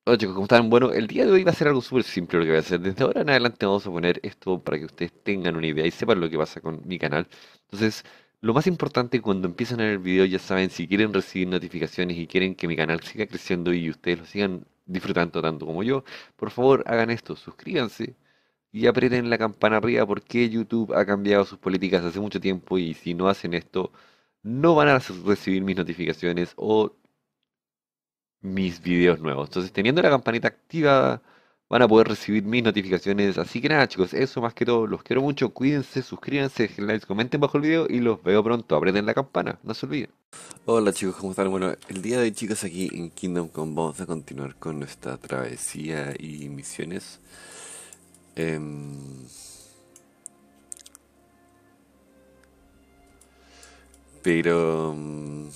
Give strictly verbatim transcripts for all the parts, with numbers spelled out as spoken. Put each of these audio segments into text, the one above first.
Hola chicos, ¿cómo están? Bueno, el día de hoy va a ser algo súper simple lo que voy a hacer. Desde ahora en adelante vamos a poner esto para que ustedes tengan una idea y sepan lo que pasa con mi canal. Entonces, lo más importante cuando empiezan a ver el video, ya saben, si quieren recibir notificaciones y quieren que mi canal siga creciendo y ustedes lo sigan disfrutando tanto como yo, por favor hagan esto, suscríbanse y aprieten la campana arriba porque YouTube ha cambiado sus políticas hace mucho tiempo y si no hacen esto, no van a recibir mis notificaciones o mis videos nuevos. Entonces, teniendo la campanita activada, van a poder recibir mis notificaciones. Así que nada, chicos, eso más que todo. Los quiero mucho. Cuídense, suscríbanse, dejen likes, comenten bajo el video y los veo pronto. Aprieten la campana, no se olviden. Hola chicos, ¿cómo están? Bueno, el día de hoy chicos aquí en Kingdom Come vamos a continuar con nuestra travesía y misiones. Em, pero mm,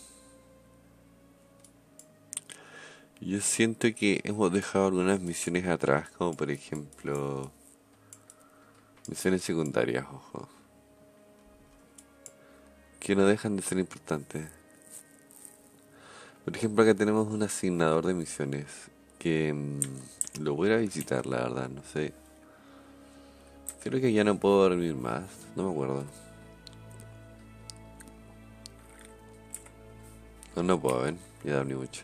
yo siento que hemos dejado algunas misiones atrás, como por ejemplo misiones secundarias, ojo, que no dejan de ser importantes. Por ejemplo, acá tenemos un asignador de misiones que mm, lo voy a ir a visitar, la verdad, no sé. Creo que ya no puedo dormir más, no me acuerdo. No, no puedo, ven, ya dormí mucho.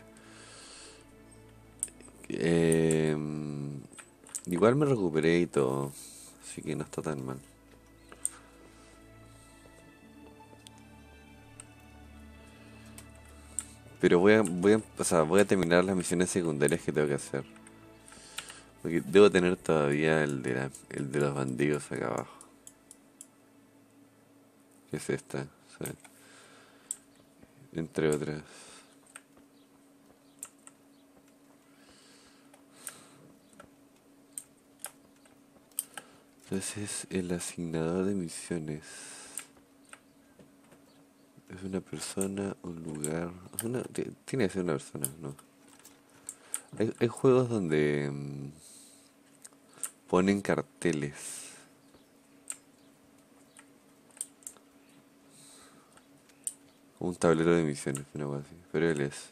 Eh, mm, igual me recuperé y todo, así que no está tan mal. Pero voy a, voy a, o sea, voy a terminar las misiones secundarias que tengo que hacer. Porque debo tener todavía el de, la- el de los bandidos acá abajo. Que es esta, sí, entre otras. Entonces, el asignador de misiones es una persona, un lugar. Es una- ti- tiene que ser una persona, ¿no? Hay, hay juegos donde mm, ponen carteles. Un tablero de misiones, una cosa así. Pero él es.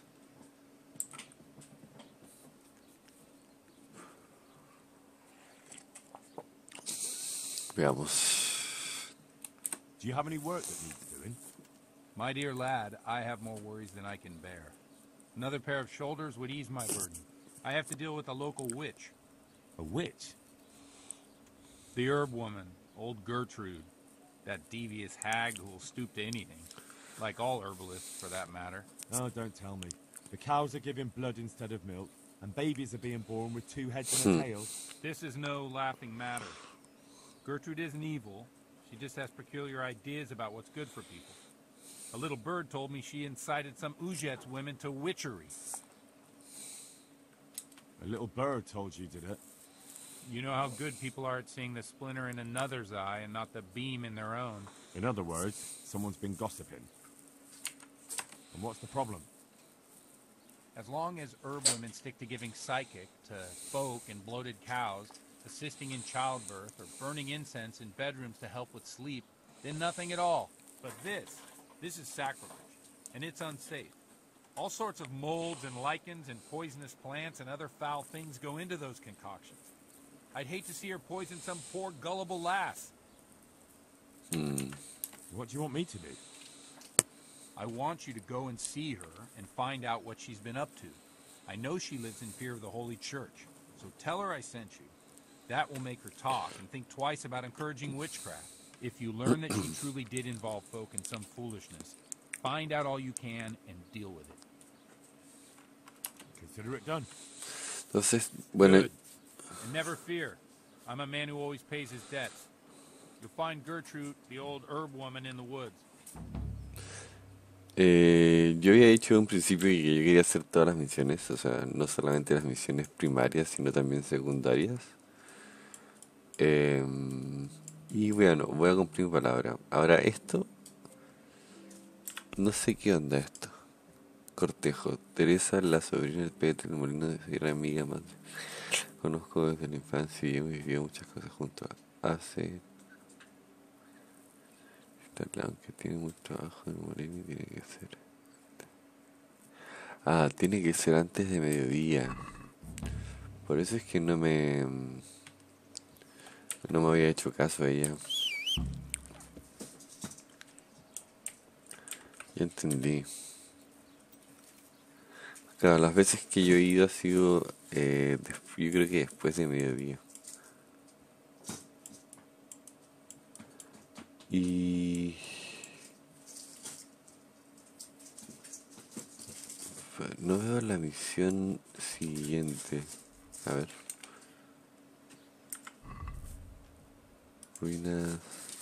Veamos. Do you have any work that needs doing? My dear lad, I have more worries than I can bear. Another pair of shoulders would ease my burden. I have to deal with a local witch. A witch? The herb woman, old Gertrude. That devious hag who will stoop to anything. Like all herbalists, for that matter. Oh, don't tell me. The cows are giving blood instead of milk, and babies are being born with two heads and a Hmm. tail. This is no laughing matter. Gertrude isn't evil. She just has peculiar ideas about what's good for people. A little bird told me she incited some Ujet's women to witchery. A little bird told you, did it? You know how good people are at seeing the splinter in another's eye and not the beam in their own. In other words, someone's been gossiping. And what's the problem? As long as herb women stick to giving psychic to folk and bloated cows, assisting in childbirth, or burning incense in bedrooms to help with sleep, then nothing at all. But this, this is sacrilege, and it's unsafe. All sorts of molds and lichens and poisonous plants and other foul things go into those concoctions. I'd hate to see her poison some poor gullible lass. What do you want me to do? I want you to go and see her and find out what she's been up to. I know she lives in fear of the Holy Church, so tell her I sent you. That will make her talk and think twice about encouraging witchcraft. If you learn that she truly did involve folk in some foolishness, find out all you can and deal with it. Consider it done. Entonces, bueno, Good. And never fear. I'm a man who always pays his debts. You'll find Gertrude, the old herb woman, in the woods. eh, yo había dicho en un principio que yo quería hacer todas las misiones, o sea, no solamente las misiones primarias, sino también secundarias. Em, y bueno, voy a cumplir mi palabra. Ahora esto, no sé qué onda esto. Cortejo, Teresa, la sobrina del Petre, el molino de Sierra Amiga, más. Conozco desde la infancia y hemos vivido muchas cosas juntos. Hace, está claro que tiene mucho trabajo en el molino y tiene que ser. Ah, tiene que ser antes de mediodía. Por eso es que no me... No me había hecho caso a ella. Ya entendí. Claro, las veces que yo he ido ha sido, eh, des- yo creo que después de mediodía. Y... fa- No veo la misión siguiente. A ver. Ruinas...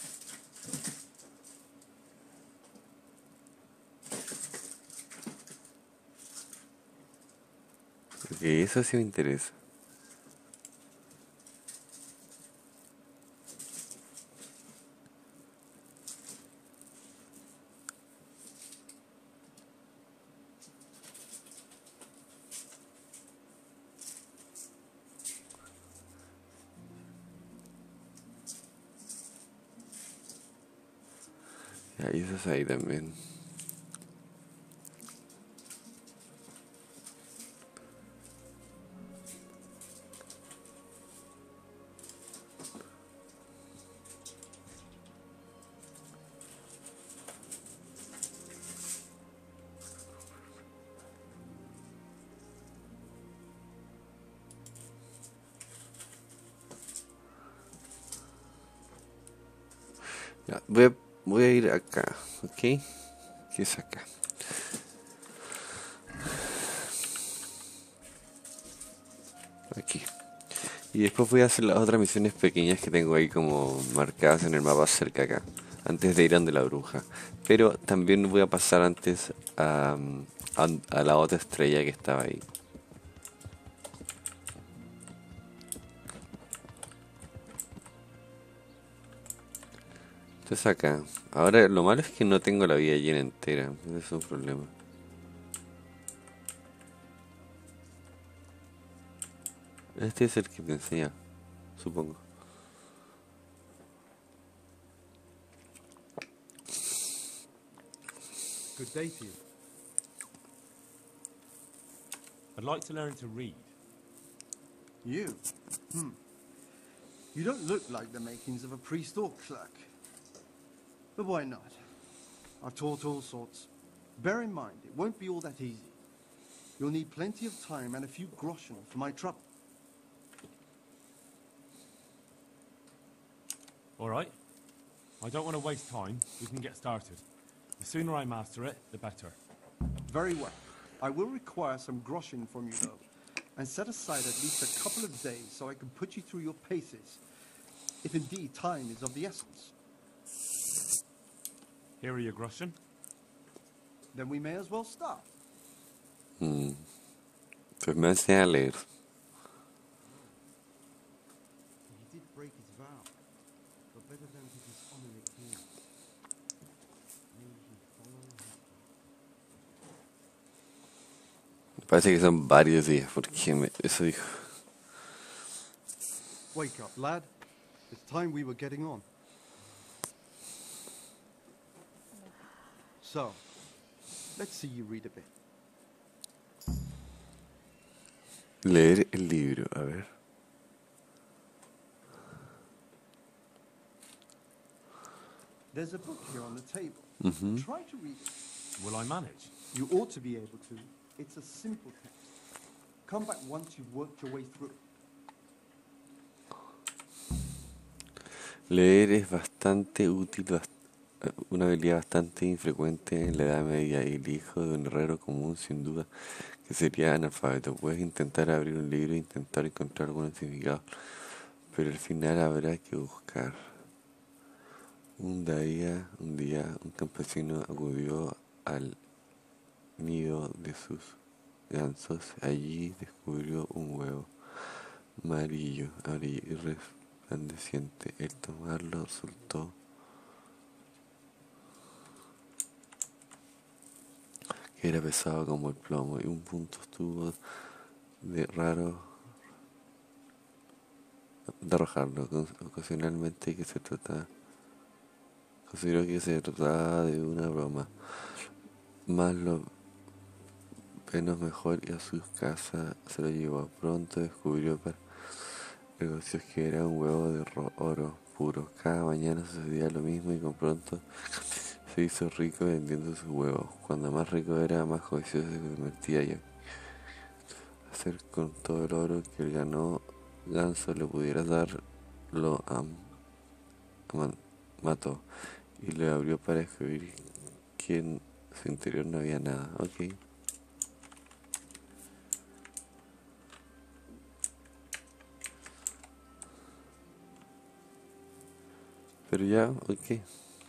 Ok, eso sí me interesa. Ya, y eso es ahí también. Ya, voy a, voy a ir acá, ¿ok? ¿Qué es acá? Aquí. Y después voy a hacer las otras misiones pequeñas que tengo ahí como marcadas en el mapa cerca acá, antes de ir ante la bruja. Pero también voy a pasar antes a, a, a la otra estrella que estaba ahí. Entonces acá. Ahora lo malo es que no tengo la vida llena entera. Ese es un problema. Este es el que te enseña, supongo. Good day to you. I'd like to learn to read. You? Hmm. You don't look like the makings of a priest or clerk. But why not? I've taught all sorts. Bear in mind, it won't be all that easy. You'll need plenty of time and a few groschen for my trouble. All right. I don't want to waste time. We can get started. The sooner I master it, the better. Very well. I will require some groschen from you, though, and set aside at least a couple of days so I can put you through your paces, if indeed time is of the essence. Here are your groschen. Then we may as well start. Mm. Pues me enseña a leer. He did break his vow, but better than to dishonor the king. May he follow his... Parece que son varios días, porque me- eso dijo. Wake up, lad. It's time we were getting on. So, let's see you read a bit. Leer el libro, a ver. There's a book here on the table. Ujú. Try to read it. Will I manage? You ought to be able to. It's a simple text. Come back once you've worked your way through. Leer es bastante útil, bast- eh, una habilidad bastante infrecuente en la Edad Media y el hijo de un herrero común, sin duda, que sería analfabeto. Puedes intentar abrir un libro e intentar encontrar algún significado, pero al final habrá que buscar. Un día, un día, un campesino acudió al nido de sus gansos. Allí descubrió un huevo amarillo, amarillo y resplandeciente. El tomarlo resultó que era pesado como el plomo y un punto estuvo de raro de arrojarlo. Ocas- Ocasionalmente que se trataba, consideró que se trataba de una broma, más lo menos mejor y a su casa se lo llevó. Pronto descubrió para negocios que era un huevo de ro- oro puro. Cada mañana sucedía lo mismo y con pronto se hizo rico vendiendo sus huevos. Cuando más rico era, más codicioso se convertía y hacer con todo el oro que el ganó ganso le pudiera dar, lo am- aman- mató y le abrió para escribir que en su interior no había nada. Ok. Pero ya, ok.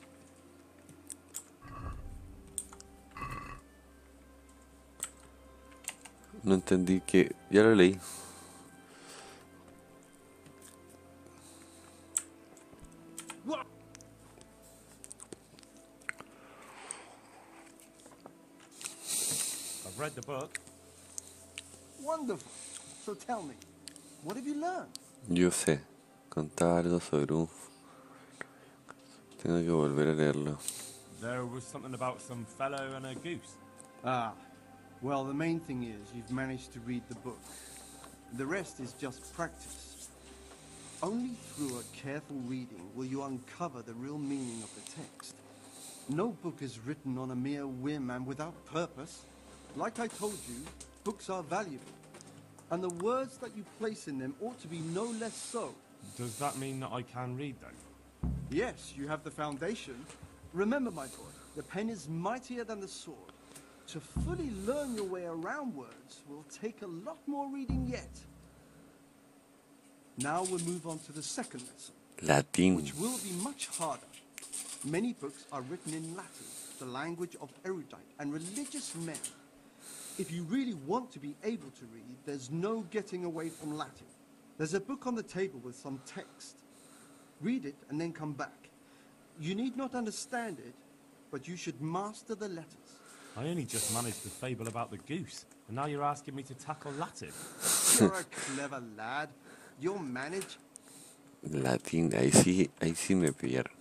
No entendí que... Ya lo leí. What? I've read the book. Wonderful. So tell me, what have you learned? Yo sé. Contaba algo sobre un... Tengo que volver a leerlo. There was something about some fellow and a goose. Ah, well, the main thing is you've managed to read the book. The rest is just practice. Only through a careful reading will you uncover the real meaning of the text. No book is written on a mere whim and without purpose. Like I told you, books are valuable. And the words that you place in them ought to be no less so. Does that mean that I can read then? Yes, you have the foundation. Remember, my boy, the pen is mightier than the sword. To fully learn your way around words will take a lot more reading yet. Now we'll move on to the second lesson, Latín. which will be much harder. Many books are written in Latin, the language of erudite and religious men. If you really want to be able to read, there's no getting away from Latin. There's a book on the table with some text. Read it and then come back. You need not understand it, but you should master the letters. I only just managed the fable about the goose, and now you're asking me to tackle Latin. You're a clever lad. You'll manage. Latín. Ahí sí, ahí sí me pillaron.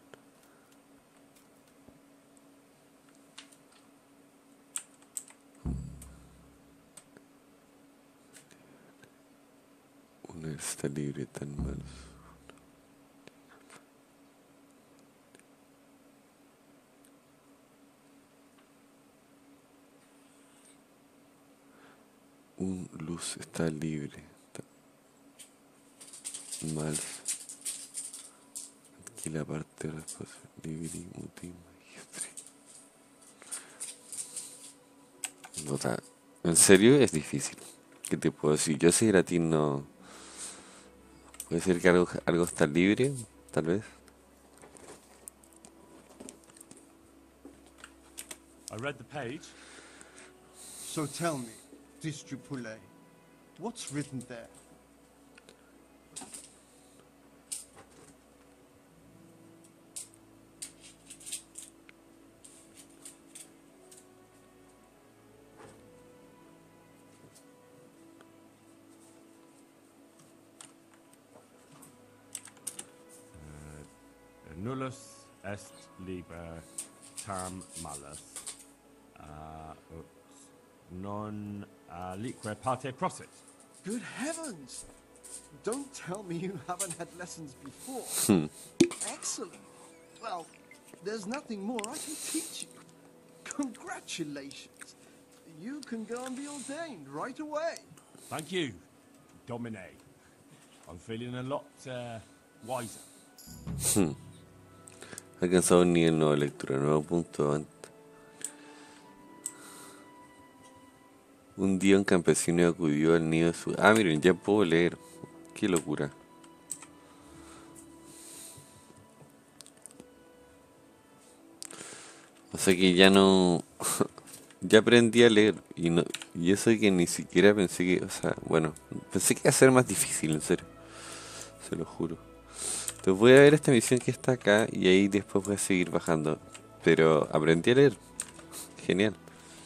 Una está libre tan mal. Un luz está libre. Ta- Mal. Aquí la parte de las cosas. Libri, muti, magistre. No ta- En serio es difícil. ¿Qué te puedo decir? Yo sé latín no. Puede ser que algo, algo está libre, tal vez. I read the page. So tell me, Distripule, what's written there? Nullus est liber tam malus. Uh, ups, non uh, lique parte prosit. Good heavens! Don't tell me you haven't had lessons before. Hmm. Excellent. Well, there's nothing more I can teach you. Congratulations. You can go and be ordained right away. Thank you, Domine. I'm feeling a lot uh, wiser. Hmm. Ha alcanzado un nivel nuevo de lectura, nuevo punto antes. Un día un campesino acudió al nido de su... Ah, miren, ya puedo leer. Qué locura. O sea que ya no... Ya aprendí a leer y no y eso que ni siquiera pensé que... O sea, bueno, pensé que iba a ser más difícil, en serio. Se lo juro. Entonces voy a ver esta misión que está acá y ahí después voy a seguir bajando. Pero aprendí a leer. Genial.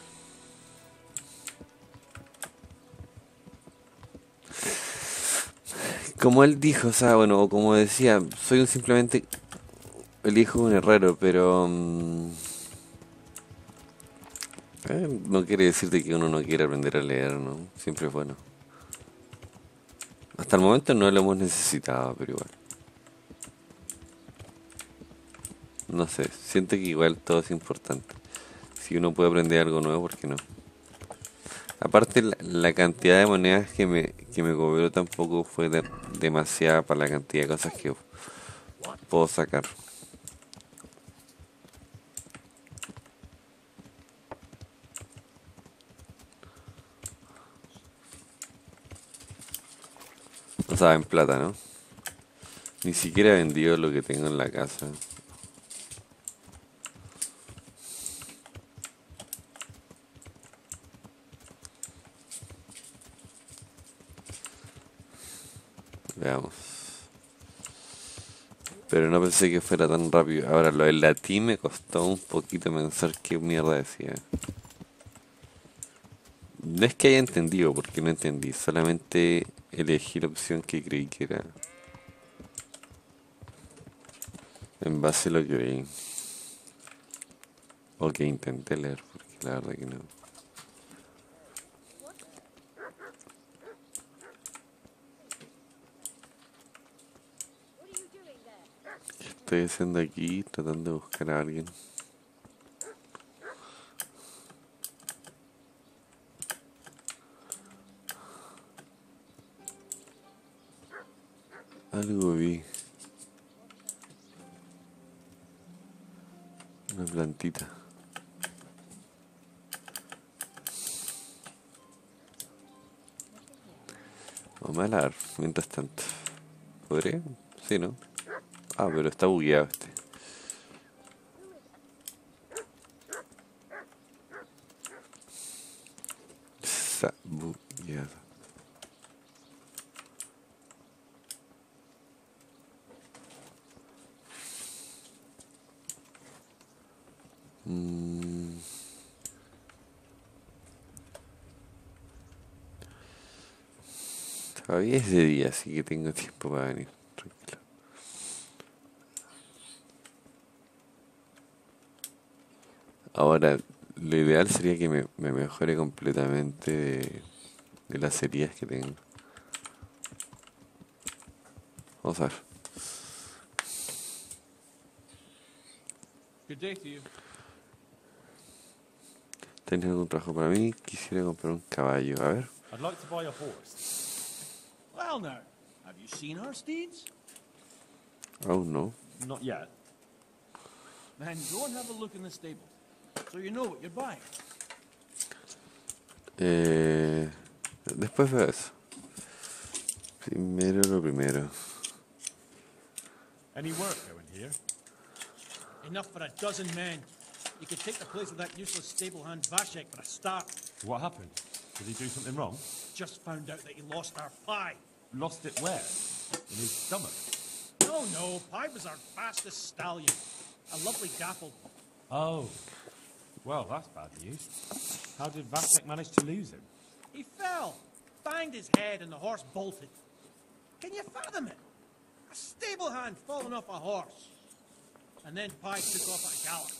Como él dijo, o sea, bueno, o como decía, soy un simplemente el hijo de un herrero, pero... um, Eh, no quiere decir de que uno no quiera aprender a leer, ¿no? Siempre es bueno. Hasta el momento no lo hemos necesitado, pero igual. No sé, siento que igual todo es importante. Si uno puede aprender algo nuevo, ¿por qué no? Aparte, la, la cantidad de monedas que me, que me cobró tampoco fue de- demasiada para la cantidad de cosas que puedo sacar. O sea, en plata, ¿no? Ni siquiera he vendido lo que tengo en la casa. Veamos. Pero no pensé que fuera tan rápido. Ahora, lo del latín me costó un poquito pensar qué mierda decía. No es que haya entendido, porque no entendí. Solamente elegí la opción que creí que era en base a lo que vi. O que intenté leer, porque la verdad que no. ¿Qué estoy haciendo aquí? Tratando de buscar a alguien. Algo vi. Una plantita. Vamos a hablar mientras tanto. ¿Podré? Sí, ¿no? Ah, pero está bugueado este. Está bugueado. Mm. Todavía es de día, así que tengo tiempo para venir. Tranquilo. Ahora, lo ideal sería que me, me mejore completamente de, de las heridas que tengo. Vamos a ver. Good day to you. ¿Tenés algún trabajo para mí? Quisiera comprar un caballo. A ver. I'd like to buy a horse. Well, now, have you seen our steeds? Aún no. Not yet. Then go and have a look in the stable, so you know what you're buying. Eh, después veo eso. Primero lo primero. Any work going here? Enough for a dozen men. You could take the place of that useless stable hand Vashek for a start. What happened? Did he do something wrong? Just found out that he lost our pie. Lost it where? In his stomach? No, no, Pie was our fastest stallion. A lovely dappled one. Oh. Well, that's bad news. How did Vasek manage to lose him? He fell, banged his head, and the horse bolted. Can you fathom it? A stable hand falling off a horse. And then Pie took off at a gallop.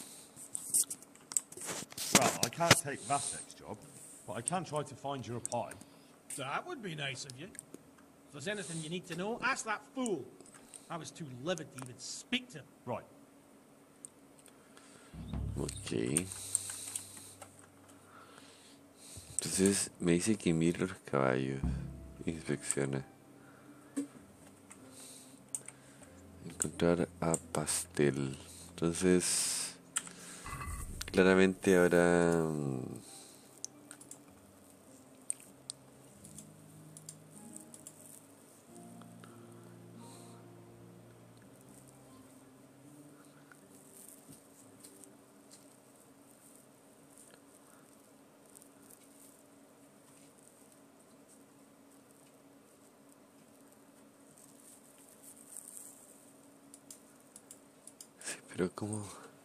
Well, I can't take Vasek's job, but I can try to find you a pie. That would be nice of you. If there's anything you need to know, ask that fool. I was too livid to even speak to him. Right. Ok. Entonces me dice que mire los caballos. Inspecciona. Encontrar a Pastel. Entonces, claramente ahora... mm, sí, pero ¿cómo?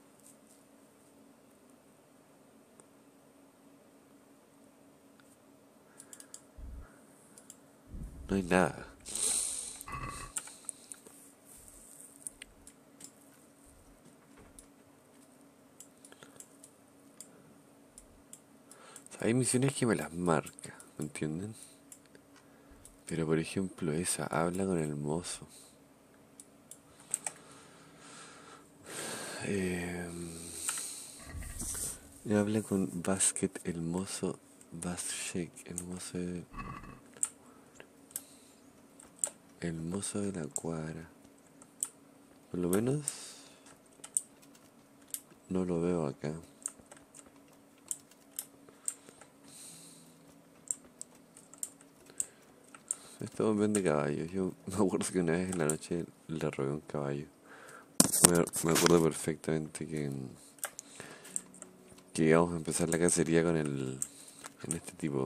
No hay nada. hay misiones que me las marca, ¿me entienden? Pero por ejemplo esa, habla con el mozo. Eh, habla con Basket, el mozo. Baschek, el mozo de... El mozo de la cuadra. Por lo menos no lo veo acá. Esto vende caballos. Yo me acuerdo que una vez en la noche le robé un caballo. Me, me acuerdo perfectamente que, que íbamos a empezar la cacería con el, en este tipo.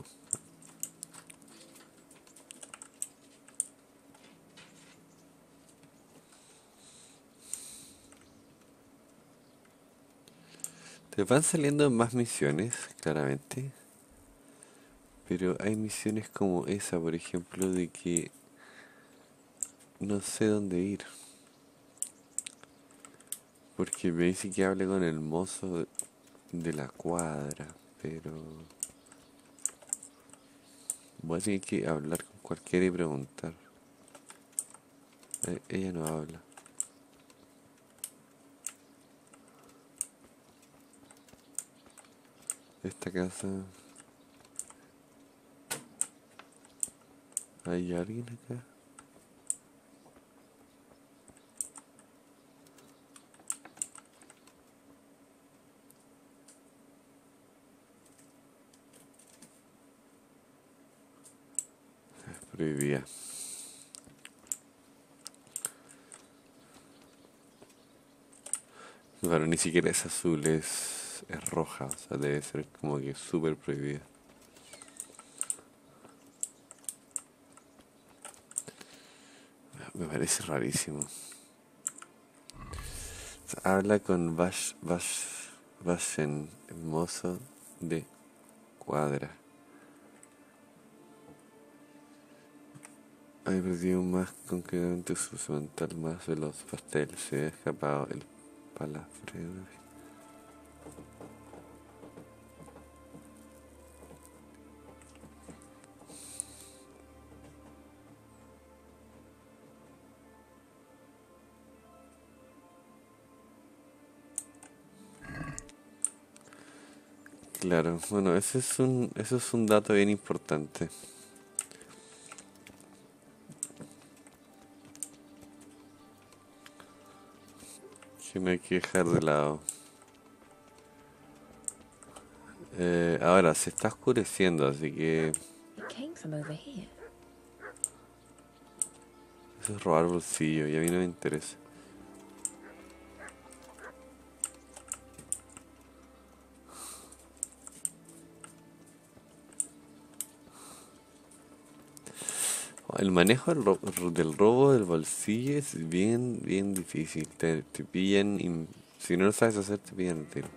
Te van saliendo más misiones, claramente. Pero hay misiones como esa, por ejemplo, de que no sé dónde ir. Porque me dice que hable con el mozo de la cuadra, pero voy a tener que hablar con cualquiera y preguntar. Eh, ella no habla. Esta casa... ¿Hay alguien acá? Prohibida. Bueno, ni siquiera es azul, es, es roja, o sea, debe ser como que súper prohibida. Me parece rarísimo. O sea, habla con Bash, Bash, Bashen, el mozo de cuadra. Hay perdido más concretamente su uso mental más veloz. Pastel se ha escapado el palafreno. Claro, bueno, ese es un, eso es un dato bien importante. Que no hay que dejar de lado. Eh, ahora, se está oscureciendo, así que... It came from over here. Eso es robar bolsillo y a mí no me interesa. El manejo del, ro del robo del bolsillo es bien, bien difícil. Te, te pillan y si no lo sabes hacer, te pillan el tiro.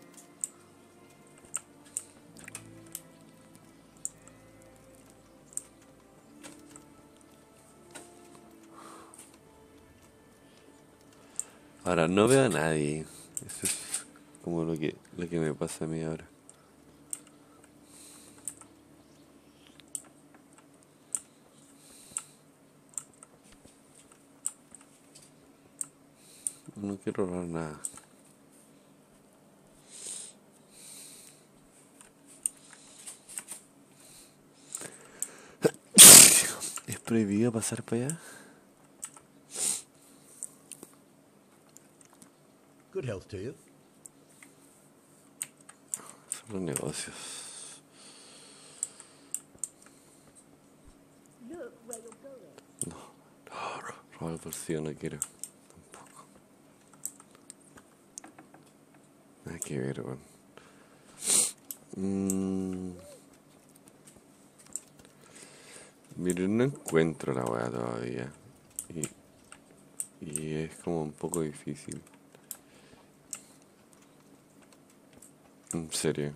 Ahora, no veo a nadie. Eso es como lo que, lo que me pasa a mí ahora. No quiero robar nada. ¿Es prohibido pasar para allá? Good health to you. Son los negocios. No, no, ro- robar el bolsillo no quiero. Tampoco. Nada que ver, weón. Mm. Miren, no encuentro la weá todavía. Y, y es como un poco difícil. En serio.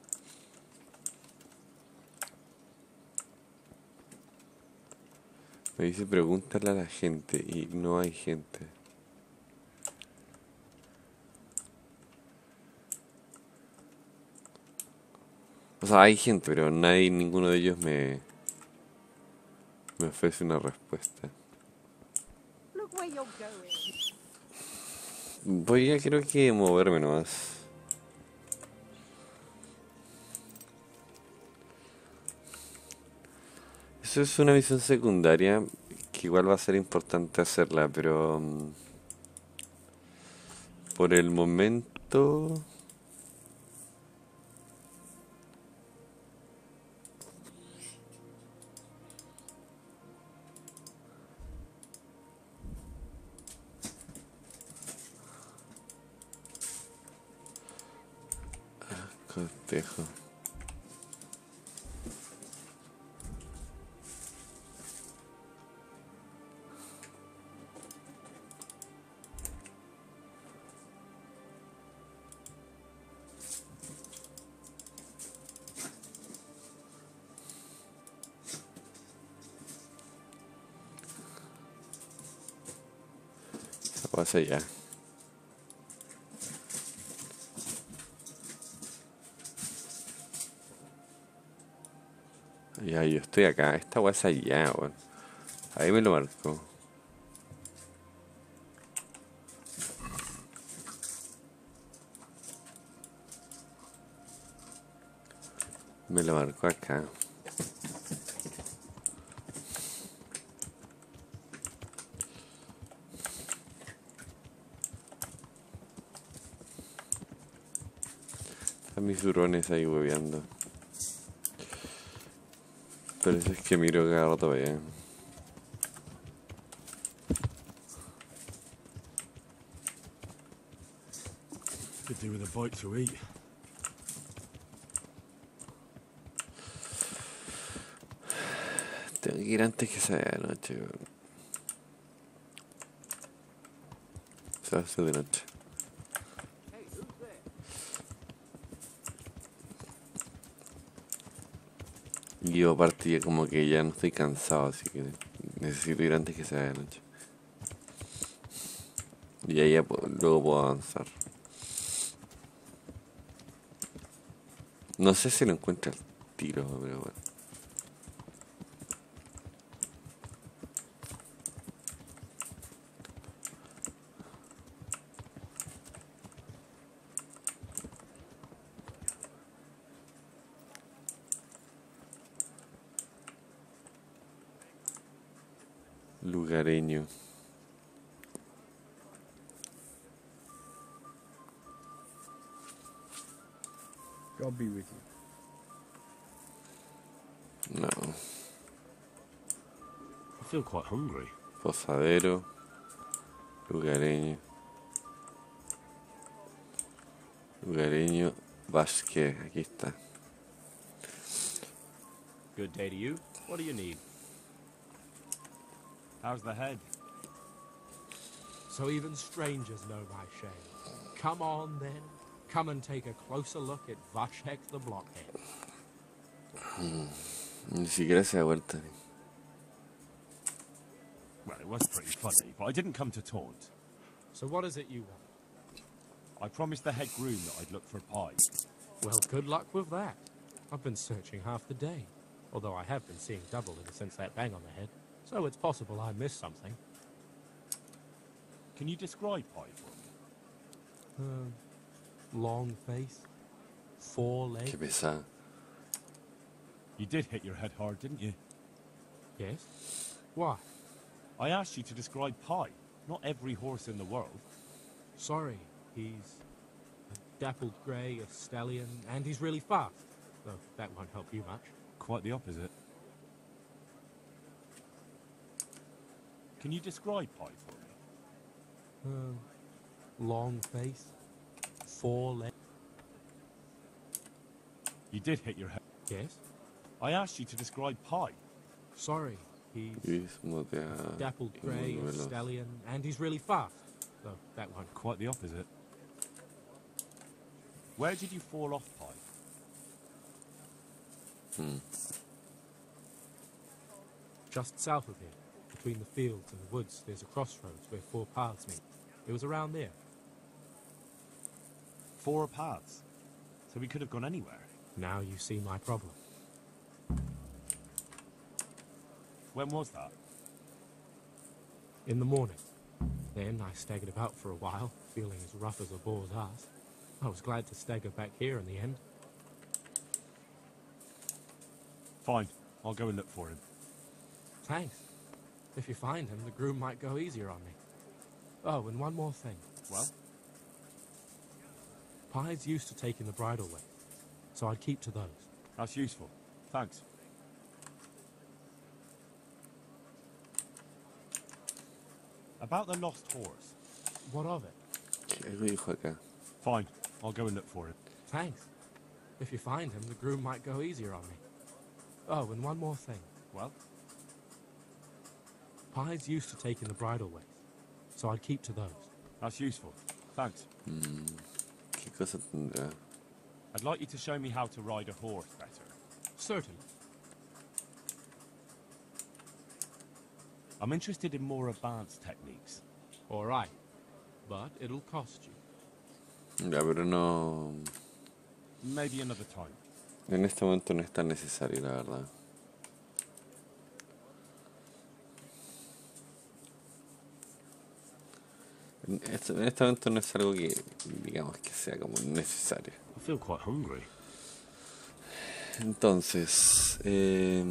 Me dice pregúntale a la gente y no hay gente. O sea, hay gente, pero nadie, ninguno de ellos me, me ofrece una respuesta. Look where you're going. Voy a, creo que moverme nomás. Eso es una misión secundaria que igual va a ser importante hacerla, pero mm, por el momento cortejo. Pasa ya. Ya, yo estoy acá. Esta weá es allá, weón. Ahí me lo marcó. Me lo marcó acá. Están mis hurones ahí hueveando. Pero eso es que miro cada rato para allá. Could do with a bite to eat. Tengo que ir antes que se vaya de noche, weón. Se va a hacer de noche. Y yo aparte ya como que ya no estoy cansado, así que necesito ir antes que se vaya de noche. Y ahí ya po- luego puedo avanzar. No sé si lo encuentra al tiro, pero bueno. Lugareño. God be with you. No. I feel quite hungry. Posadero. Lugareño. Lugareño. Vázquez. Aquí está. Good day to you. What do you need? How's the head? So even strangers know my shame. Come on, then. Come and take a closer look at Vashek the Blockhead. Ni siquiera se da vuelta. Well, it was pretty funny, but I didn't come to taunt. So what is it you want? I promised the head groom that I'd look for pie. Well, good luck with that. I've been searching half the day. Although I have been seeing double ever since that bang on the head. So it's possible I missed something. Can you describe pie for me? Uh, long face. Four legs. Qué pesada. You did hit your head hard, didn't you? Yes? Why? I asked you to describe Pie, not every horse in the world. Sorry. He's a dappled grey, a stallion, and he's really fast. Though that won't help you much. Quite the opposite. Can you describe Pie for me? Um, long face. Four legs. You did hit your head. Yes? I asked you to describe Pie. Sorry. He's Turismo de a- dappled y grey, muy a veloz. stallion, and he's really fast. Though that won't. Quite the opposite. Where did you fall off, Pie? Hmm. Just south of here, between the fields and the woods, there's a crossroads where four paths meet. It was around there. Four paths. So we could have gone anywhere. Now you see my problem. When was that? In the morning. Then I staggered about for a while, feeling as rough as a boar's ass. I was glad to stagger back here in the end. Fine. I'll go and look for him. Thanks. If you find him, the groom might go easier on me. Oh, and one more thing. Well? Pies used to taking the bridal way, so I'd keep to those. That's useful. Thanks. About the lost horse. What of it? ¿Qué algo dijo acá? Fine. I'll go and look for him. Thanks. If you find him, the groom might go easier on me. Oh, and one more thing. Well? Pies used to taking the bridal way, so I'd keep to those. That's useful. Thanks. Mm, ¿qué cosa tendrá? I'd like you to show me how to ride a horse better. Certainly. I'm interested in more advanced techniques. All right, but it'll cost you. Ya, pero no... Maybe another time. En este momento no es tan necesario, la verdad. En este, en este momento no es algo que, digamos, que sea como necesario. I feel quite hungry. Entonces, eh,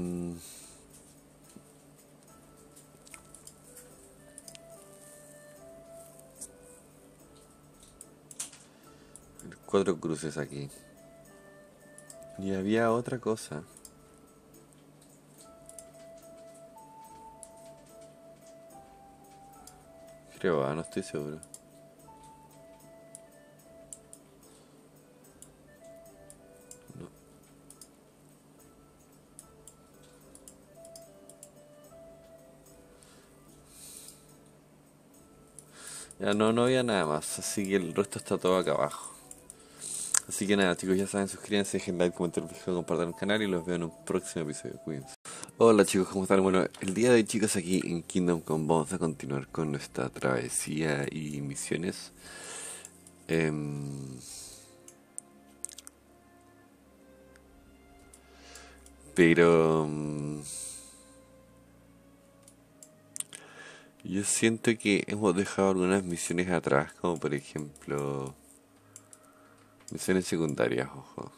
cuatro cruces aquí. Y había otra cosa. Creo, ah, no estoy seguro. No. Ya no, no había nada más, así que el resto está todo acá abajo. Así que nada, chicos, ya saben, suscríbanse, dejen like, comenten, compartan el canal y los veo en un próximo episodio. Cuídense. Hola chicos, ¿cómo están? Bueno, el día de hoy, chicos, aquí en Kingdom Come vamos a continuar con nuestra travesía y misiones. Eh, pero um, yo siento que hemos dejado algunas misiones atrás, como por ejemplo misiones secundarias, ojo,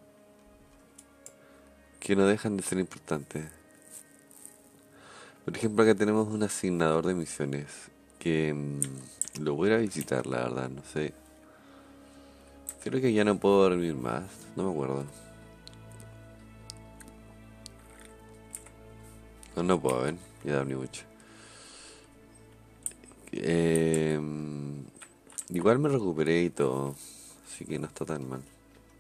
que no dejan de ser importantes. Por ejemplo, acá tenemos un asignador de misiones que mmm, lo voy a ir a visitar, la verdad, no sé. Creo que ya no puedo dormir más, no me acuerdo. No, no puedo, ven, ya dormí mucho. Eh, igual me recuperé y todo, así que no está tan mal.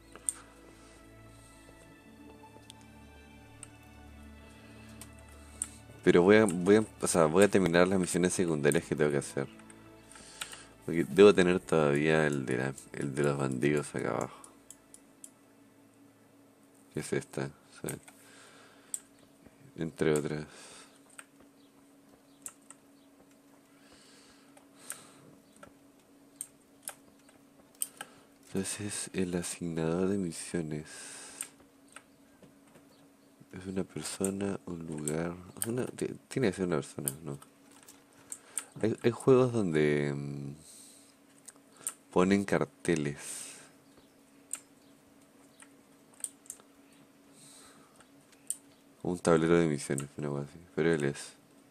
Pero voy a, voy a, o sea, voy a terminar las misiones secundarias que tengo que hacer. Porque debo tener todavía el de, la, el de los bandidos acá abajo. ¿Qué es esta? O sea, entre otras. Entonces el asignador de misiones. Es una persona, un lugar... Una, tiene que ser una persona, ¿no? Hay, hay juegos donde mmm, ponen carteles. Un tablero de misiones, una cosa así. Pero él es...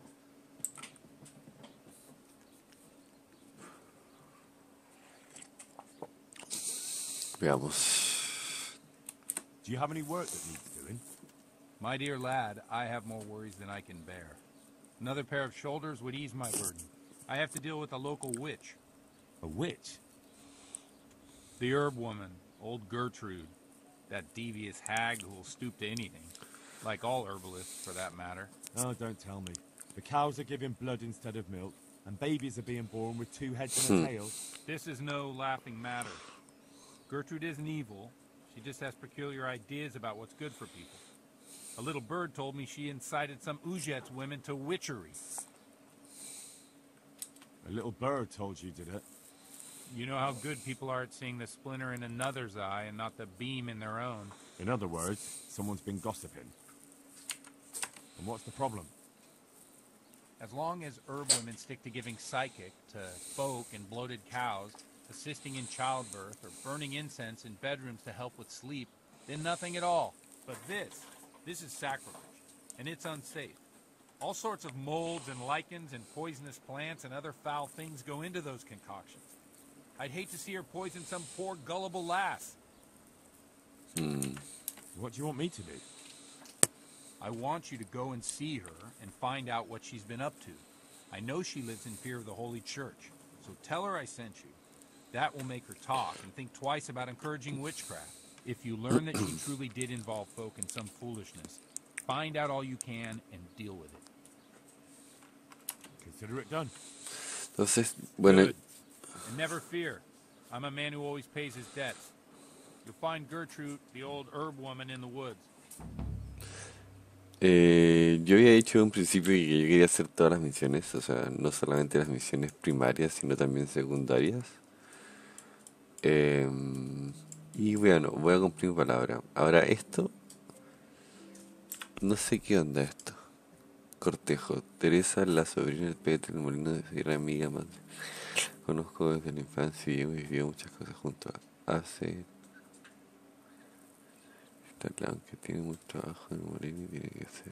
Veamos. Do you have any work that needs doing? My dear lad, I have more worries than I can bear. Another pair of shoulders would ease my burden. I have to deal with a local witch. A witch? The herb woman, old Gertrude. That devious hag who will stoop to anything. Like all herbalists, for that matter. Oh, don't tell me. The cows are giving blood instead of milk, and babies are being born with two heads and a tail. This is no laughing matter. Gertrude isn't evil. She just has peculiar ideas about what's good for people. A little bird told me she incited some Ujet's women to witchery. A little bird told you, did it? You know how good people are at seeing the splinter in another's eye and not the beam in their own. In other words, someone's been gossiping. And what's the problem? As long as herb women stick to giving psychic to folk and bloated cows, assisting in childbirth, or burning incense in bedrooms to help with sleep, then nothing at all. But this, this is sacrilege, and it's unsafe. All sorts of molds and lichens and poisonous plants and other foul things go into those concoctions. I'd hate to see her poison some poor gullible lass. Hmm. What do you want me to do? I want you to go and see her and find out what she's been up to. I know she lives in fear of the Holy Church, so tell her I sent you. That will make her talk and think twice about encouraging witchcraft. If you learn that she truly did involve folk in some foolishness, find out all you can and deal with it. Consider it done. Entonces, bueno, Good. And never fear. I'm a man who always pays his debts. You'll find Gertrude, the old herb woman, in the woods. eh, yo había dicho en un principio que yo quería hacer todas las misiones, o sea, no solamente las misiones primarias, sino también secundarias. Eh, y bueno, voy a cumplir mi palabra. Ahora esto, no sé qué onda esto. Cortejo, Teresa, la sobrina del Petre, el molino de Sierra, amiga, madre. Conozco desde la infancia y hemos vivido muchas cosas juntos. Hace... Está claro que tiene mucho trabajo en el molino y tiene que ser...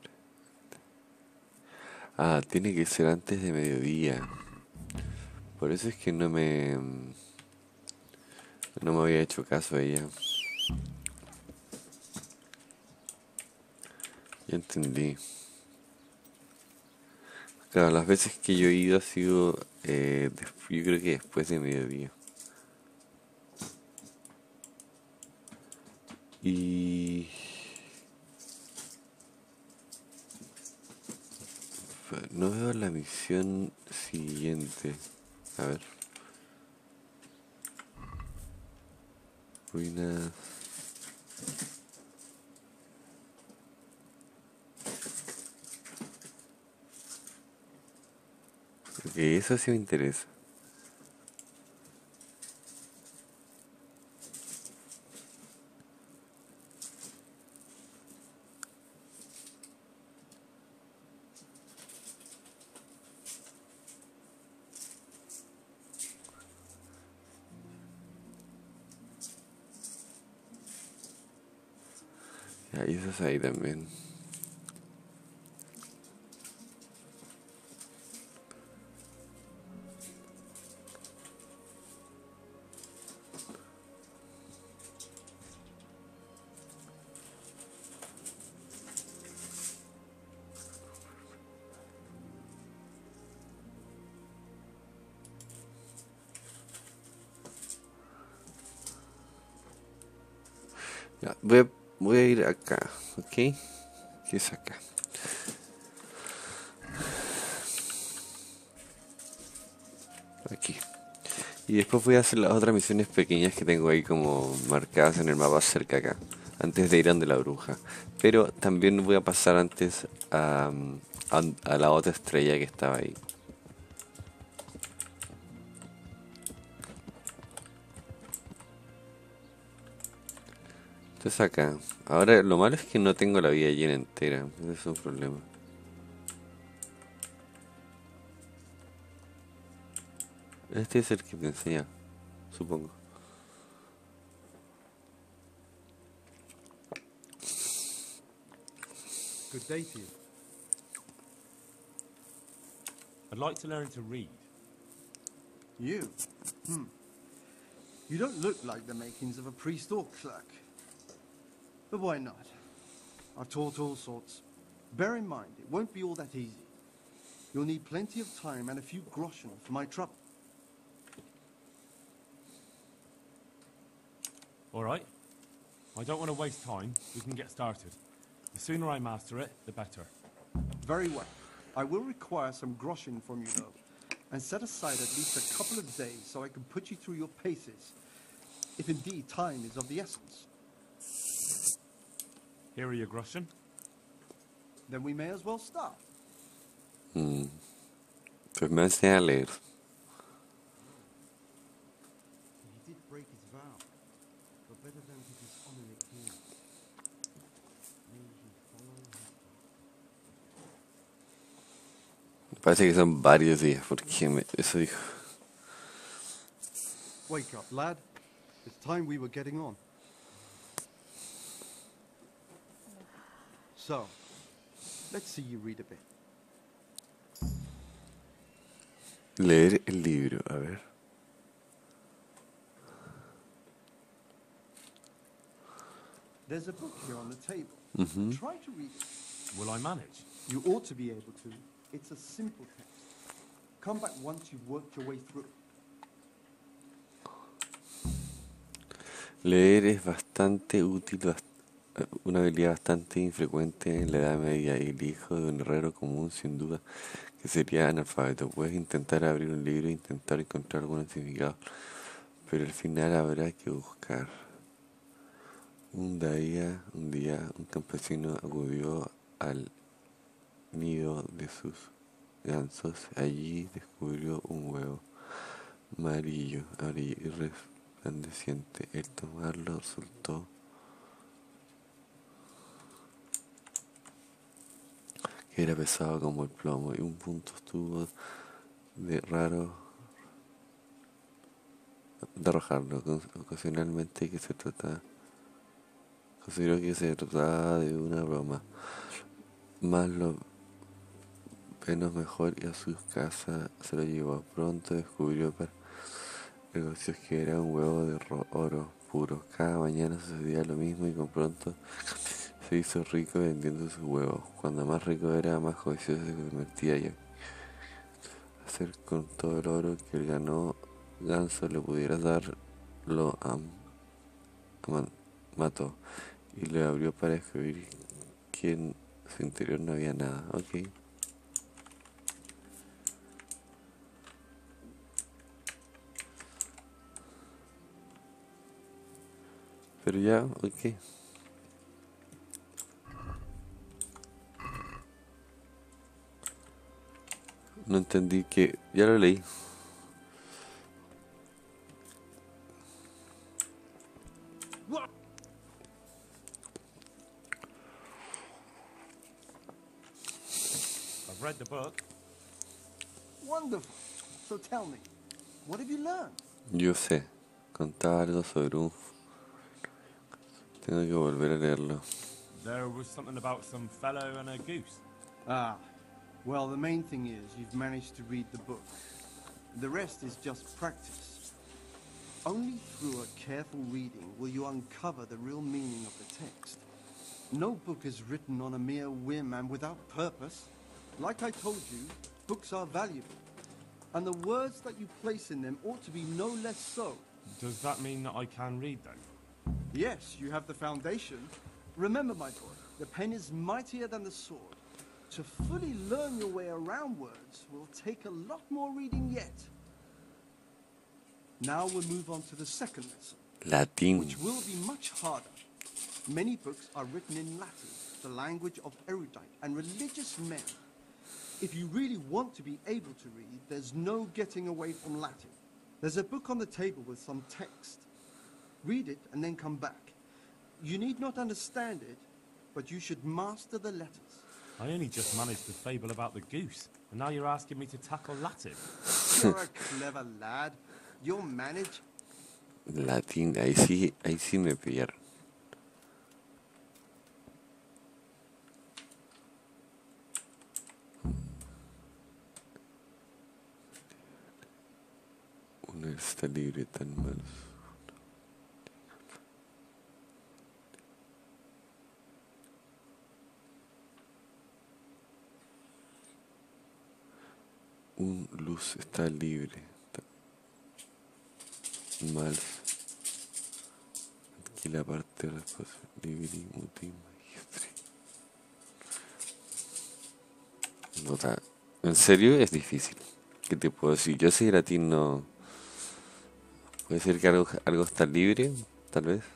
Ah, tiene que ser antes de mediodía. Por eso es que no me... No me había hecho caso a ella. Ya entendí. Claro, las veces que yo he ido ha sido, eh, des- yo creo que después de mediodía. Y... fa- No veo la misión siguiente. A ver. Ruinas... Ok, eso sí me interesa. Ya, y eso es ahí también. Ya, voy a, voy a ir acá, ¿ok? ¿Qué es acá? Aquí. Y después voy a hacer las otras misiones pequeñas que tengo ahí como marcadas en el mapa cerca acá, antes de ir a donde la bruja. Pero también voy a pasar antes a, a, a la otra estrella que estaba ahí. Entonces acá. Ahora lo malo es que no tengo la vida llena entera. Ese es un problema. Este es el que te enseña, supongo. Good day to you. I'd like to learn to read. You? Hmm. You don't look like the makings of a priest or clerk. But why not? I've taught all sorts. Bear in mind, it won't be all that easy. You'll need plenty of time and a few groschen for my trouble. All right. I don't want to waste time. We can get started. The sooner I master it, the better. Very well. I will require some groschen from you, though, and set aside at least a couple of days so I can put you through your paces, if indeed time is of the essence. Here are your groschen. Then we may as well start. Mm. Pues me enseña a leer. He did break his vow, but better than to dishonor it here. Parece que son varios días, porque me, eso dijo. Wake up, lad. It's time we were getting on. So, let's see you read a bit. Leer el libro, a ver. There's a book here on the table. Mm-hmm. Try to read it. Will I manage? You ought to be able to. It's a simple text. Come back once you've worked your way through. Leer es bastante útil, bast- una habilidad bastante infrecuente en la Edad Media y el hijo de un herrero común sin duda que sería analfabeto. Puedes intentar abrir un libro e intentar encontrar algún significado, pero al final habrá que buscar. Un día, un día, un campesino acudió al nido de sus gansos. Allí descubrió un huevo amarillo, amarillo y resplandeciente. El tomarlo resultó que era pesado como el plomo y un punto estuvo de raro de arrojarlo. Ocasionalmente que se trataba consideró que se trataba de una broma, más lo menos mejor, y a su casa se lo llevó. Pronto descubrió para negocios que era un huevo de oro puro. Cada mañana sucedía lo mismo y con pronto se hizo rico vendiendo sus huevos. Cuando más rico era, más codicioso se convertía, y hacer con todo el oro que el ganó ganso le pudiera dar, lo am, am, mató y le abrió para descubrir que en su interior no había nada. Ok. Pero ya, ok. No entendí que... Ya lo leí. I've read the book. Wonderful. So tell me, what have you learned? Yo sé. Contaba algo sobre un... Tengo que volver a leerlo. There was something about some fellow and a goose. Ah, well, the main thing is you've managed to read the book. The rest is just practice. Only through a careful reading will you uncover the real meaning of the text. No book is written on a mere whim and without purpose. Like I told you, books are valuable. And the words that you place in them ought to be no less so. Does that mean that I can read then? Yes, you have the foundation. Remember, my boy, the pen is mightier than the sword. To fully learn your way around words will take a lot more reading yet. Now we'll move on to the second lesson, Latín. which will be much harder. Many books are written in Latin, the language of erudite and religious men. If you really want to be able to read, there's no getting away from Latin. There's a book on the table with some text. Read it and then come back. You need not understand it, but you should master the letters. I only just managed the fable about the goose, and now you're asking me to tackle Latin. You're a clever lad. You'll manage. Latín, ahí sí, ahí sí me pillaron. Una está libre tan mal. Un luz está libre. Mal. Aquí la parte de respuesta. Libri, muti, magistri. No, ta- en serio es difícil. ¿Qué te puedo decir? Yo sé latín no. Puede ser que algo, algo está libre, tal vez.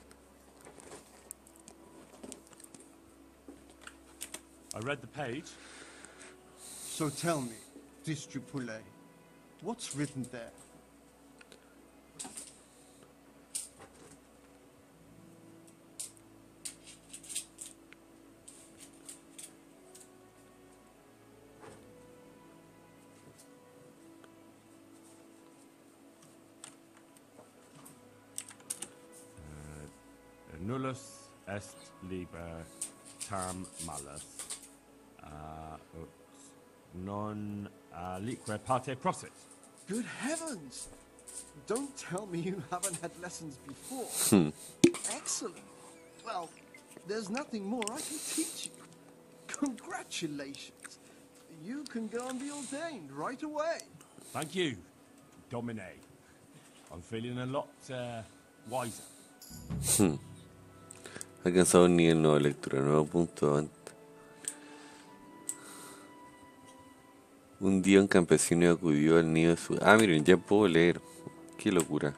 I read the page. So tell me, Distripule, what's written there? nullus est liber tam malus uh, ut non alique parte prosit. Good heavens! Don't tell me you haven't had lessons before. Hmm. Excellent. Well, there's nothing more I can teach you. Congratulations. You can go and be ordained right away. Thank you, Domine. I'm feeling a lot uh, wiser. Hmm. Ha alcanzado un nivel nuevo de lectura, nuevo punto antes. Un día un campesino acudió al nido de su... Ah, miren, ya puedo leer. Qué locura.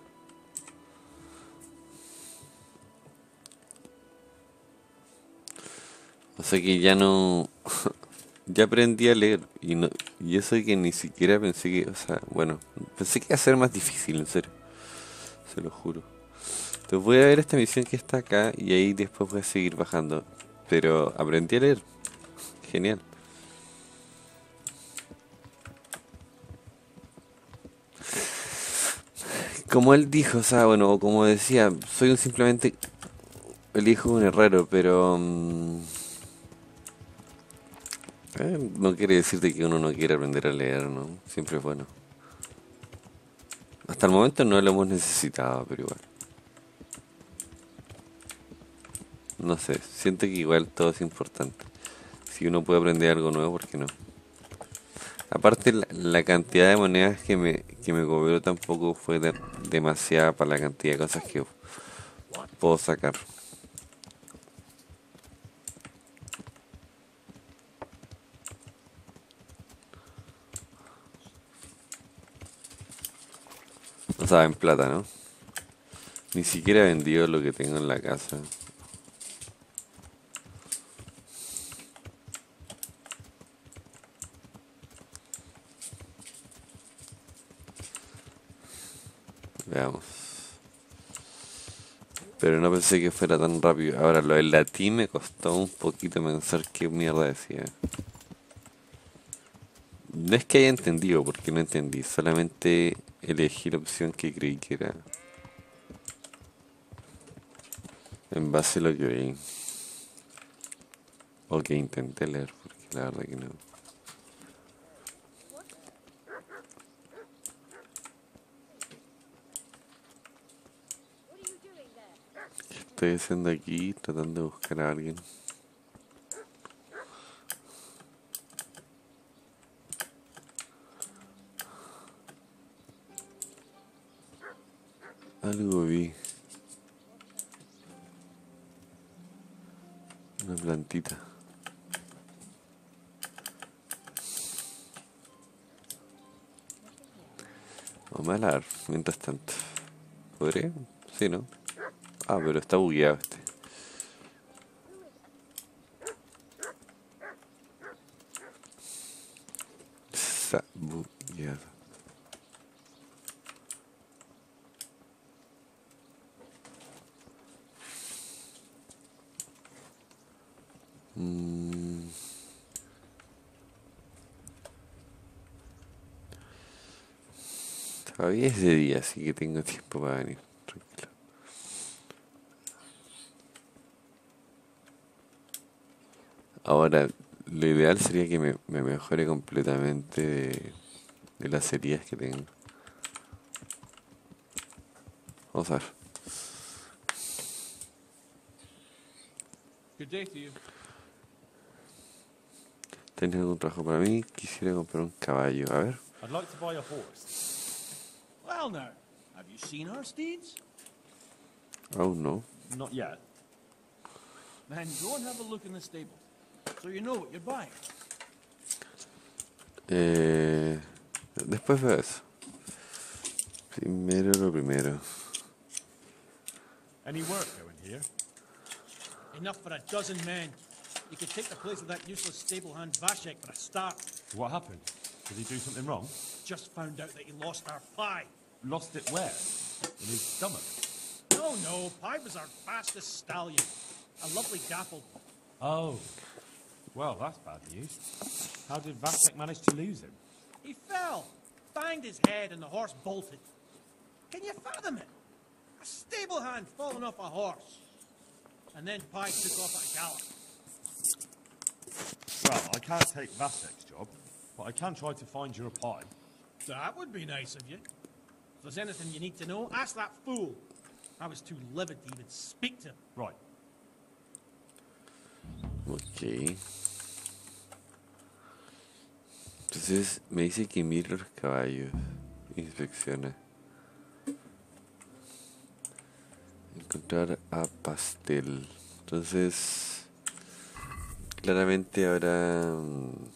O sea que ya no... ya aprendí a leer. Y no y eso que ni siquiera pensé que... O sea, bueno, pensé que iba a ser más difícil, en serio. Se lo juro. Entonces voy a ver esta misión que está acá y ahí después voy a seguir bajando. Pero aprendí a leer. Genial. Como él dijo, o sea, bueno, como decía, soy un simplemente el hijo de un herrero, pero um, eh, no quiere decir de que uno no quiera aprender a leer, ¿no? Siempre es bueno. Hasta el momento no lo hemos necesitado, pero igual. No sé, siento que igual todo es importante. Si uno puede aprender algo nuevo, ¿por qué no? Aparte, la, la cantidad de monedas que me, que me cobró tampoco fue de, demasiada para la cantidad de cosas que puedo sacar. O sea, en plata, ¿no? Ni siquiera he vendido lo que tengo en la casa. Veamos. Pero no pensé que fuera tan rápido. Ahora, lo del latín me costó un poquito pensar qué mierda decía. No es que haya entendido, porque no entendí. Solamente elegí la opción que creí que era. En base a lo que veí. O que intenté leer, porque la verdad que no. ¿Qué estoy haciendo aquí? Tratando de buscar a alguien. Algo vi. Una plantita. Vamos a hablar mientras tanto. ¿Podré? Sí, ¿no? Ah, pero está bugueado este. Está bugueado. Mm. Todavía es de día, así que tengo tiempo para venir. Tranquilo. Ahora, lo ideal sería que me, me mejore completamente de, de las heridas que tengo. Vamos a ver. Good day to you. ¿Tienes algún trabajo para mí? Quisiera comprar un caballo. A ver. I'd like to buy a horse. Well now, have you seen our steeds? Aún no. Not yet. Then go and have a look in the stable, so you know what you're buying. Eh, después veo eso. Primero lo primero. Any work going here? Enough for a dozen men. You could take the place of that useless stable hand Vashek for a start. What happened? Did he do something wrong? Just found out that he lost our pie. Lost it where? In his stomach? No, no, Pie was our fastest stallion. A lovely dapple. Oh. Well, that's bad news. How did Vasek manage to lose him? He fell, banged his head, and the horse bolted. Can you fathom it? A stable hand falling off a horse. and then Pike took off at a gallop. Well, I can't take Vasek's job, but I can try to find you a pie. That would be nice of you. If there's anything you need to know, ask that fool. I was too livid to even speak to him. Right. Ok. Entonces me dice que mire los caballos. Inspecciona. Encontrar a Pastel. Entonces, claramente ahora... mm,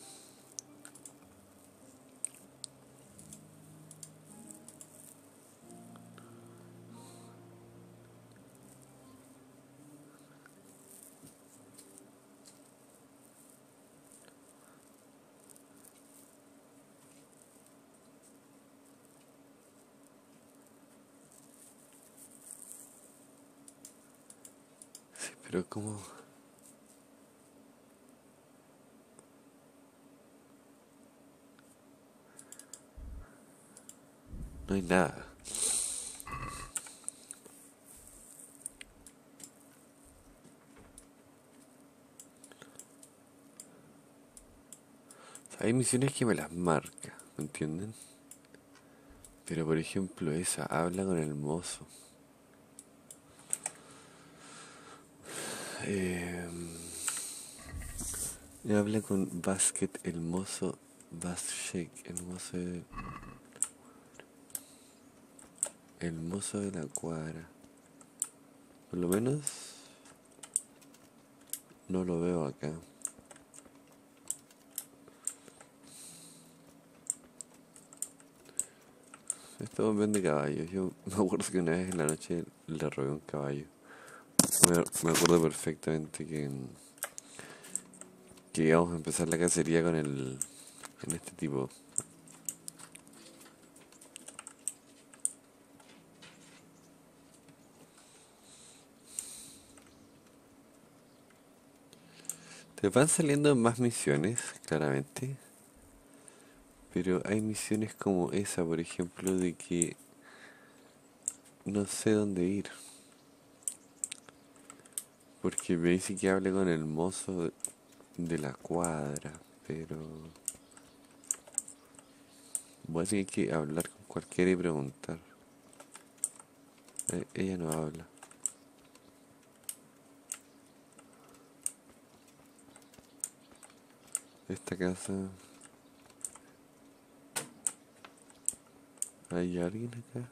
sí, pero ¿cómo? No hay nada. O sea, hay misiones que me las marca, ¿me entienden? Pero por ejemplo esa, habla con el mozo. Eh, habla con Basket, el mozo. Vasek, el mozo de... El mozo de la cuadra. Por lo menos no lo veo acá. Esto vende caballos. Yo me acuerdo que una vez en la noche le robé un caballo. Me, me acuerdo perfectamente que, que íbamos a empezar la cacería con el, en este tipo. Te van saliendo más misiones, claramente. Pero hay misiones como esa, por ejemplo, de que no sé dónde ir. Porque me dice que hable con el mozo de la cuadra, pero... voy a tener que hablar con cualquiera y preguntar. Eh, ella no habla. Esta casa... ¿Hay alguien acá?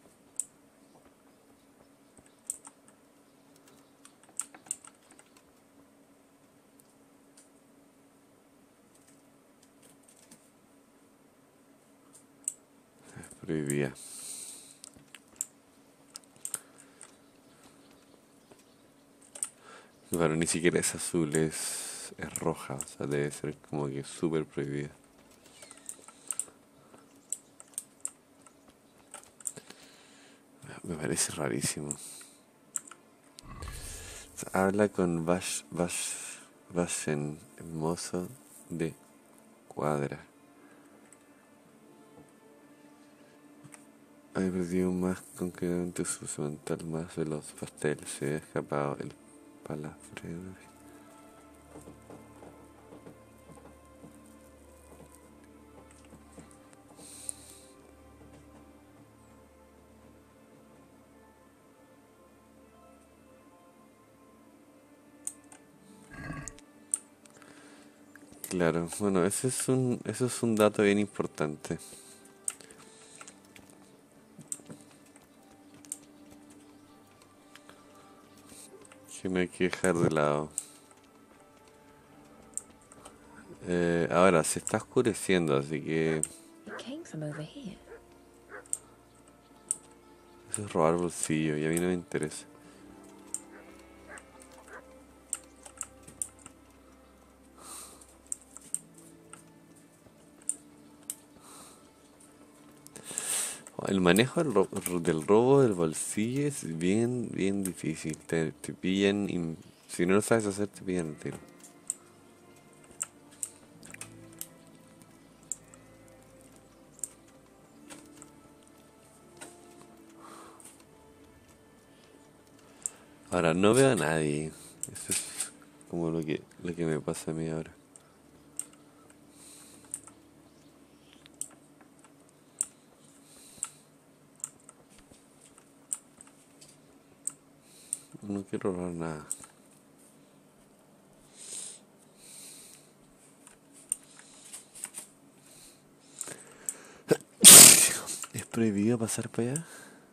Prohibida. Bueno, ni siquiera es azul, es, es roja, o sea, debe ser como que súper prohibida. Me parece rarísimo. O sea, habla con Vash, Vash, Vashen, el mozo de cuadra. He perdido más concretamente su uso mental más de los pasteles. Se ha escapado el palafreno. Claro, bueno, ese es un, eso es un dato bien importante. Que no hay que dejar de lado. Eh, ahora, se está oscureciendo, así que... It came from over here. Eso es robar bolsillo y a mí no me interesa. El manejo del, ro del robo del bolsillo es bien, bien difícil. Te, te pillan y si no lo sabes hacer, te pillan el tiro. Ahora no veo a nadie. Eso es como lo que, lo que me pasa a mí ahora. No quiero robar nada. ¿Es prohibido pasar para allá?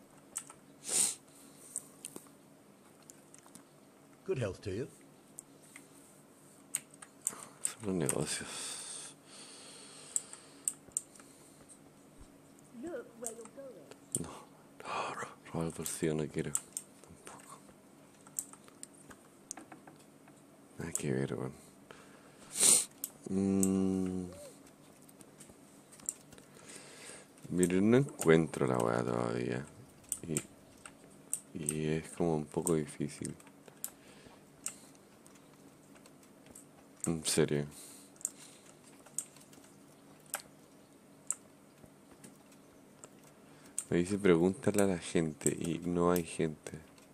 Good health to you. Son los negocios. Look where you're going. No, no, ro- robar el bolsillo no quiero. Tampoco. Nada que ver, weón. Mm. Miren, no encuentro la weá todavía. Y, y es como un poco difícil. En serio. Me dice pregúntale a la gente y no hay gente.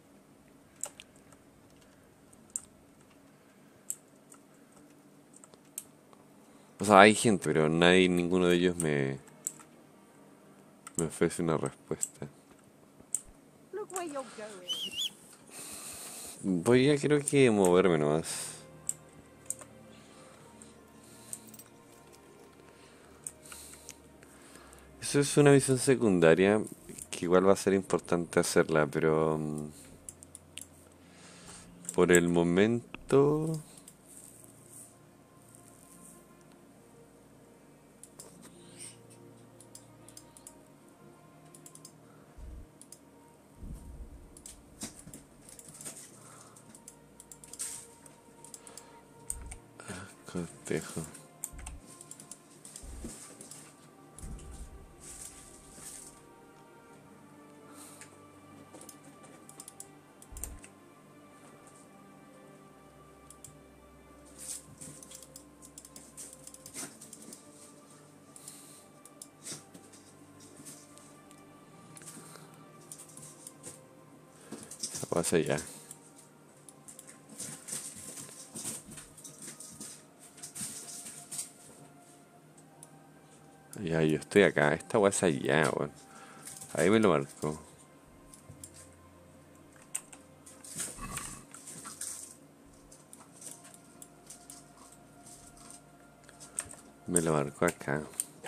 O sea, hay gente, pero nadie, ninguno de ellos me, me ofrece una respuesta. Look where you're going. Voy a, creo que moverme nomás. Eso es una misión secundaria que igual va a ser importante hacerla, pero mm, por el momento cortejo. Esa pasa ya. Ya, yo estoy acá. Esta weá es allá, weón. Ahí me lo marcó. Me lo marcó acá.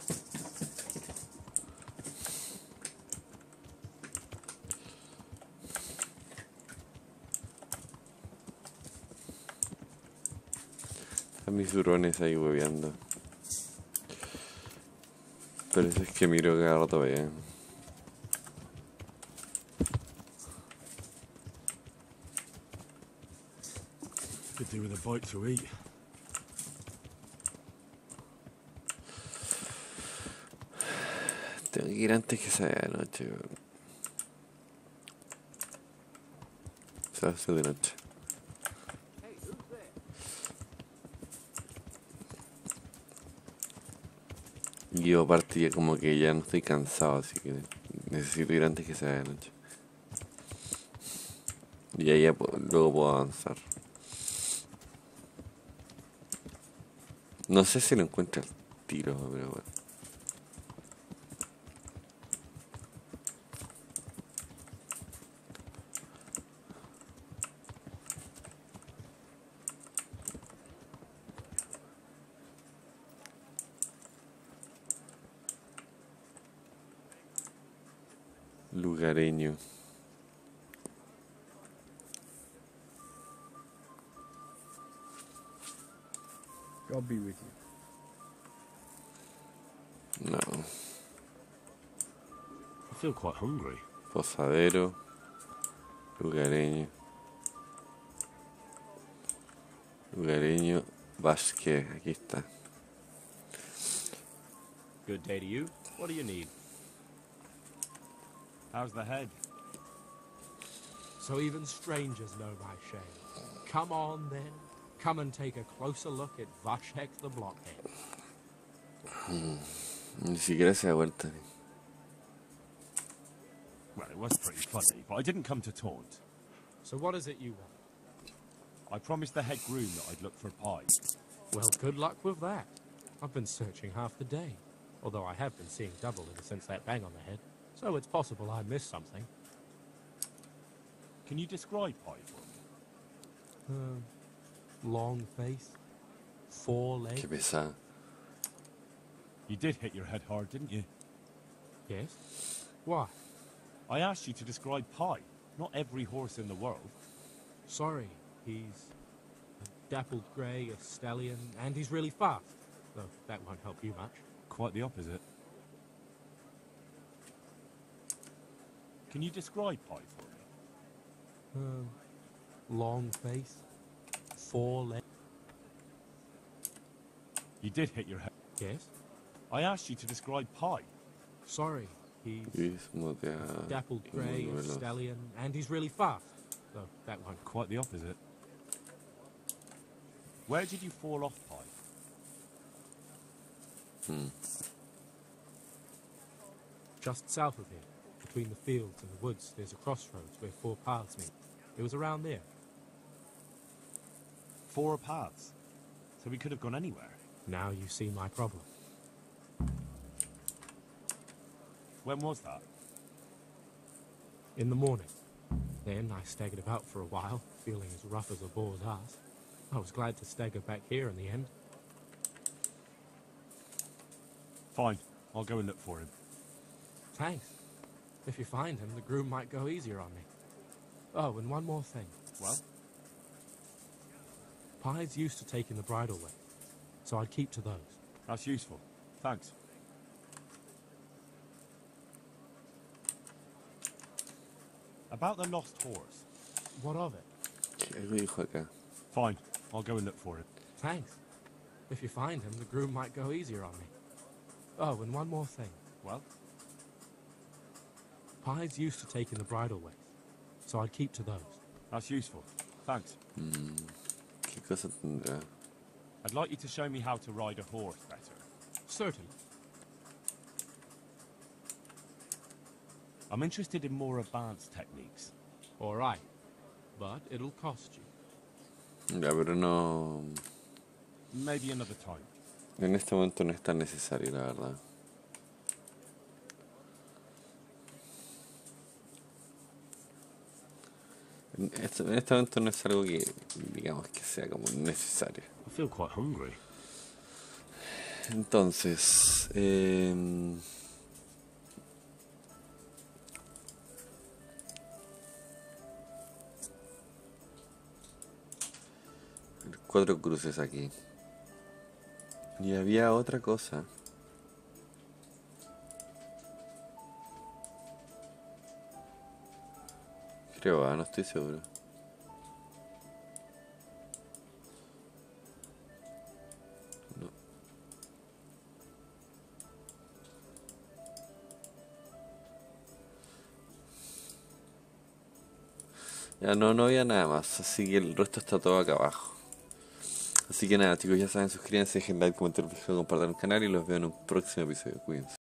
Están mis hurones ahí hueveando. Pero eso es que miro cada rato bien. Could do with a bite to eat. Tengo que ir antes que sea de noche, weón. Se va a hacer de noche. Y yo aparte ya como que ya no estoy cansado, así que necesito ir antes que sea de noche. Y ahí ya puedo- luego puedo avanzar. No sé si lo encuentro al tiro, pero bueno. Lugareño. God be with you. No. I feel quite hungry. Posadero. Lugareño. Lugareño. Vázquez. Aquí está. Good day to you. What do you need? How's the head? So even strangers know my shame. Come on then. Come and take a closer look at Vashek the Blockhead. Mm, Ni siquiera se da vuelta. Well, it was pretty funny, but I didn't come to taunt. So what is it you want? I promised the head groom that I'd look for Pi. Well, good luck with that. I've been searching half the day, although I have been seeing double ever since that bang on the head, so it's possible I missed something. Can you describe Pi for me? Uh, long face, four legs. Qué pesada. You did hit your head hard, didn't you? Yes? Why? I asked you to describe Pi, not every horse in the world. Sorry, he's a dappled grey, a stallion, and he's really fast. Though that won't help you much. Quite the opposite. Can you describe Pi for me? Uh, long face, four legs. You did hit your head. Yes? I asked you to describe Pi. Sorry, he's Turismo de a dappled y muy grey, a veloz. stallion, and he's really fast. Though that won't. Quite the opposite. Where did you fall off, Pi? Hmm. Just south of here, between the fields and the woods, there's a crossroads where four paths meet. It was around there. Four paths. So we could have gone anywhere. Now you see my problem. When was that? In the morning. Then I staggered about for a while, feeling as rough as a boar's ass. I was glad to stagger back here in the end. Fine. I'll go and look for him. Thanks. If you find him, the groom might go easier on me. Oh, and one more thing. Well? Pies used to taking the bridle way, so I'd keep to those. That's useful. Thanks. About the lost horse. What of it? ¿Qué algo dijo acá? Fine. I'll go and look for him. Thanks. If you find him, the groom might go easier on me. Oh, and one more thing. Well? Pies used to taking the bridle way, so I'd keep to those. That's useful. Thanks. Mm, ¿qué cosa tendrá? I'd like you to show me how to ride a horse better. Certainly. I'm interested in more advanced techniques. All right. But it'll cost you. Ya, pero no... Maybe another time. En este momento no es tan necesario, la verdad. En este, en este momento no es algo que, digamos, que sea como necesario. I feel quite hungry. Entonces, eh, cuatro cruces aquí. Y había otra cosa. Creo, ah, no estoy seguro. No. Ya no, no había nada más, así que el resto está todo acá abajo. Así que nada, chicos, ya saben, suscríbanse, dejen like, comentar, compartir el canal y los veo en un próximo episodio. Cuídense.